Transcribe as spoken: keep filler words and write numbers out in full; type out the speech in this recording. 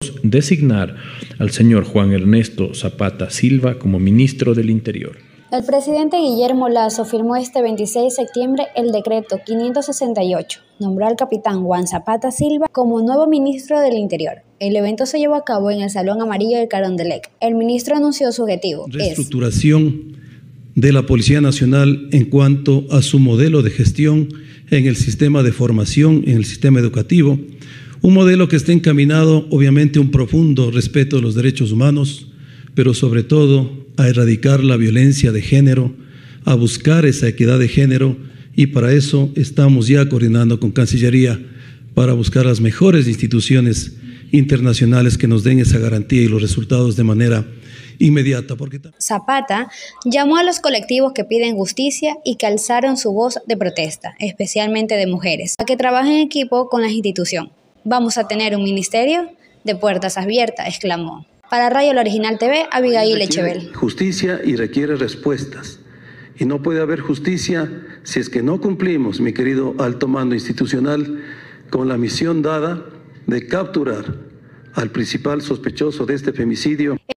Designar al señor Juan Ernesto Zapata Silva como ministro del Interior. El presidente Guillermo Lasso firmó este veintiséis de septiembre el decreto quinientos sesenta y ocho. Nombró al capitán Juan Zapata Silva como nuevo ministro del Interior. El evento se llevó a cabo en el Salón Amarillo del Carondelet. El ministro anunció su objetivo. Reestructuración de la Policía Nacional en cuanto a su modelo de gestión en el sistema de formación, en el sistema educativo. Un modelo que esté encaminado, obviamente, a un profundo respeto de los derechos humanos, pero sobre todo a erradicar la violencia de género, a buscar esa equidad de género, y para eso estamos ya coordinando con Cancillería para buscar las mejores instituciones internacionales que nos den esa garantía y los resultados de manera inmediata. Porque... Zapata llamó a los colectivos que piden justicia y que alzaron su voz de protesta, especialmente de mujeres, a que trabajen en equipo con la institución. Vamos a tener un ministerio de puertas abiertas, exclamó. Para Radio La Original T V, Abigail Echevel. Justicia y requiere respuestas. Y no puede haber justicia si es que no cumplimos, mi querido alto mando institucional, con la misión dada de capturar al principal sospechoso de este femicidio.